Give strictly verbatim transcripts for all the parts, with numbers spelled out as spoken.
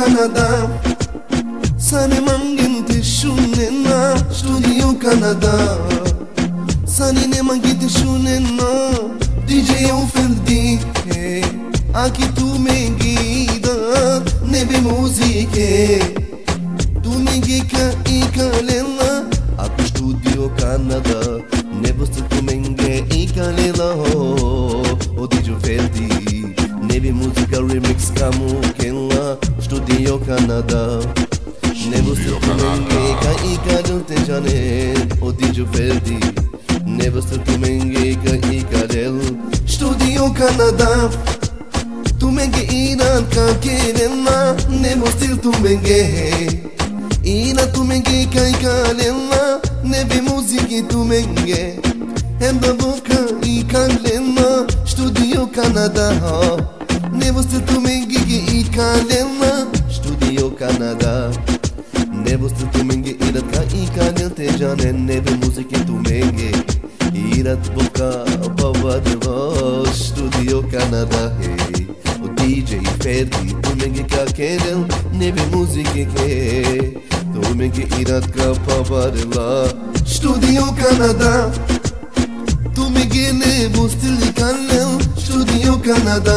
Canada. Sane manginte shunena Studio Canada. Sane ne manginte shunena D J Ferdi. Aqui tu me guida neve musiche. Tu me guica e calela Aqui Studio Canada. Nevo se tu me e calela O D J Ferdi. Neve musica remix kamu kella Studio Canada. Nevo se tu me e calela te jane O D J Ferdi. Nevo se tu me e calela Studio Canada. Tu menge iran ka kelena Nevo stil tu menge Ina tu menge kai kalena Neve muziki tu menge Hem da boka i kalena Studio Canada. Nevo stil tu menge i kalena Studio Canada. Nevo stil tu menge irat ka i kalel te jane Neve muziki tu menge Irat boka pavadva Studio Canada. Hey D J Ferdi, tu menge ka kelel neve muzike ke. Tu menge irat ka pavarela Studio Canada. Tu menge nevo stili kalel Studio Canada.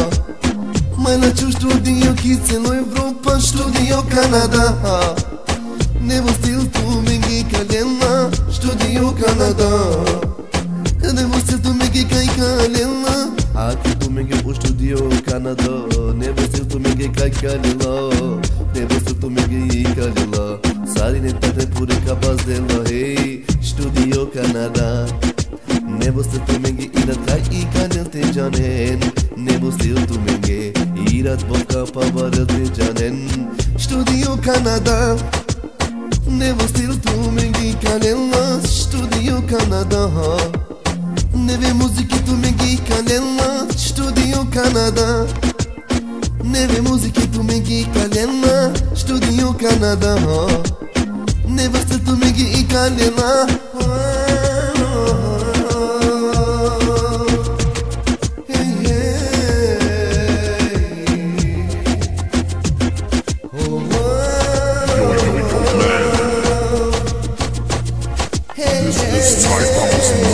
Mai la ciu studio kițelo Europa Studio Canada. Nevo stil tu menge kalel Studio Canada. Nevo stil tu menge kai kalel Aqui tu menge o Studio Canada. Nevo stil tu menge kai kalila. Nevo stil tu menge i kalila. Sari ne tate pure capaz de la. Hey Studio Canada. Nevo stil tu menge irat kai i kalil te janen. Nevo stil tu menge irat boka pavarel te janen Studio Canada. Nevo stil tu menge kalila Studio Canada. Neve muziki tu menge kalena Studio Canada. Neve muziki tu menge kalena Studio Canada. Neve stil tu menge kalena. Hey hey. Oh Hey hey. This is Ty Thompson.